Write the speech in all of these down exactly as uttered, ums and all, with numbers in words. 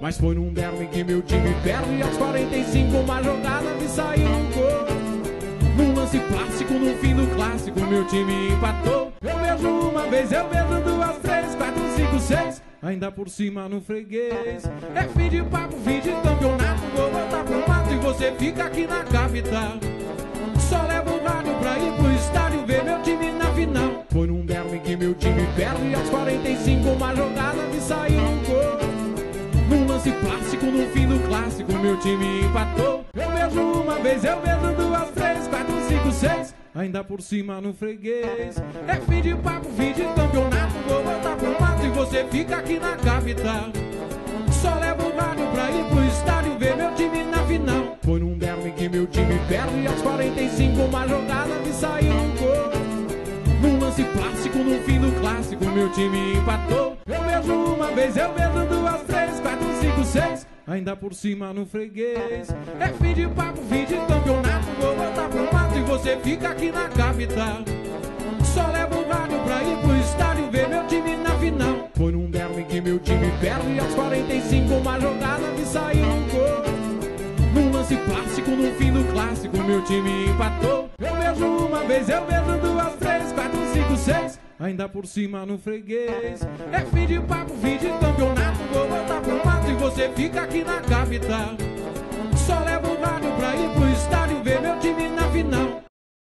Mas foi num derby que meu time perde e aos quarenta e cinco uma jogada me saiu um gol. Num lance clássico, no fim do clássico, meu time empatou. Eu vejo uma vez, eu vejo duas, três, quatro, cinco, seis, ainda por cima no freguês. É fim de papo, fim de campeonato, vou voltar pro mato e você fica aqui na capital. Só levo o rádio pra ir pro estádio ver meu time na final. Foi num derby que meu time perde e aos quarenta e cinco uma jogada me saiu um gol. Num lance clássico, no fim do clássico, meu time empatou. Eu vejo uma vez, eu vejo duas, três, quatro, cinco, seis, ainda por cima no freguês. É fim de papo, fim de campeonato, vou voltar pro mato e você fica aqui na capital. Só levo o rádio pra ir pro estádio ver meu time na final. Foi num derby que meu time perde e aos quarenta e cinco uma jogada me saiu um gol. Num lance clássico, no fim do clássico, meu time empatou. Eu vejo uma vez, eu vejo duas, três, quatro, cinco, seis, ainda por cima no freguês. É fim de papo, fim de campeonato, vou voltar pro mato e você fica aqui na capital. Só levo o rádio pra ir pro estádio ver meu time na final. Foi num derby que meu time perde e aos quarenta e cinco uma jogada me saiu um gol. Num lance clássico, no fim do clássico, meu time empatou. Eu vejo uma vez, eu vejo duas, três, quatro, cinco, seis, ainda por cima no freguês. É fim de papo, fim de campeonato, vou voltar pro mato e você fica aqui na capital. Só levo o rádio pra ir pro estádio ver meu time na final.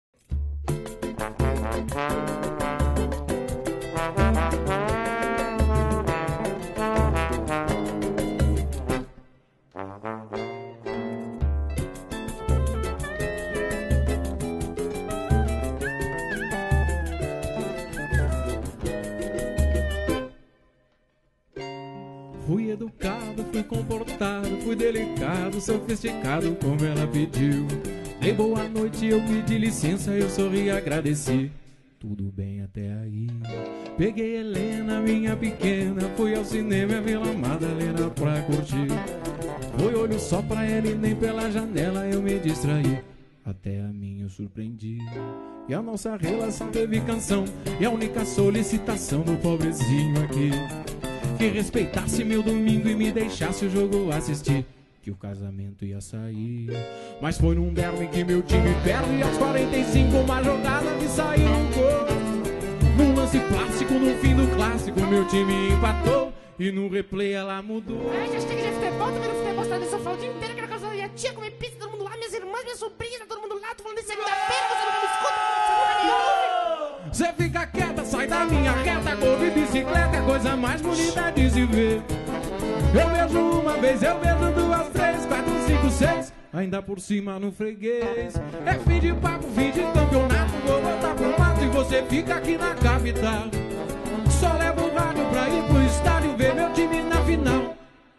Fui educado, fui comportado, fui delicado, sofisticado como ela pediu. Dei boa noite, eu pedi licença, eu sorri e agradeci. Tudo bem até aí. Peguei Helena, minha pequena, fui ao cinema e a Vila Madalena pra curtir. Foi olho só pra ela e nem pela janela eu me distraí. Até a mim eu surpreendi. E a nossa relação teve canção, e a única solicitação do pobrezinho aqui que respeitasse meu domingo e me deixasse o jogo assistir, que o casamento ia sair. Mas foi num derby que meu time perde e aos quarenta e cinco uma jogada me saiu um gol. Num lance clássico, no fim do clássico, meu time empatou. E no replay ela mudou. Ai, já chega de futebol, tô vendo futebol, tá nesse sofá o dia inteiro, que na casa da minha tia, comer pizza, todo mundo lá, minhas irmãs, minhas sobrinhas, todo mundo lá, tô falando de segunda-feira, você nunca me escuta, você nunca me ouve. Você fica quieta, sai da minha reta, corre bicicleta, é a coisa mais bonita de se ver. Eu vejo uma vez, eu vejo duas, três, quatro, cinco, seis, ainda por cima no freguês. É fim de papo, fim de campeonato, vou voltar pro mato e você fica aqui na capital. Só levo o rádio pra ir pro estádio ver meu time na final.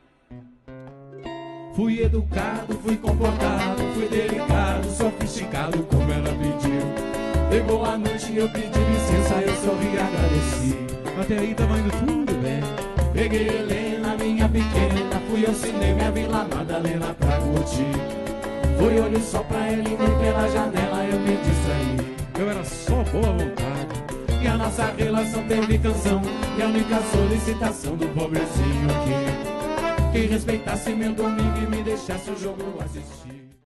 Fui educado, fui comportado, fui delicado, sofisticado como ela pediu. Dei boa noite, eu pedi licença, eu sorri e agradeci. Até aí tava indo tudo bem. Peguei Helena, minha pequena, fui ao cinema e a Vila Madalena pra curtir. Fui olho só pra ela e nem pela janela eu me distraí. Eu era só boa vontade. E a nossa relação teve canção, e a única solicitação do pobrezinho aqui que respeitasse meu domingo e me deixasse o jogo assistir.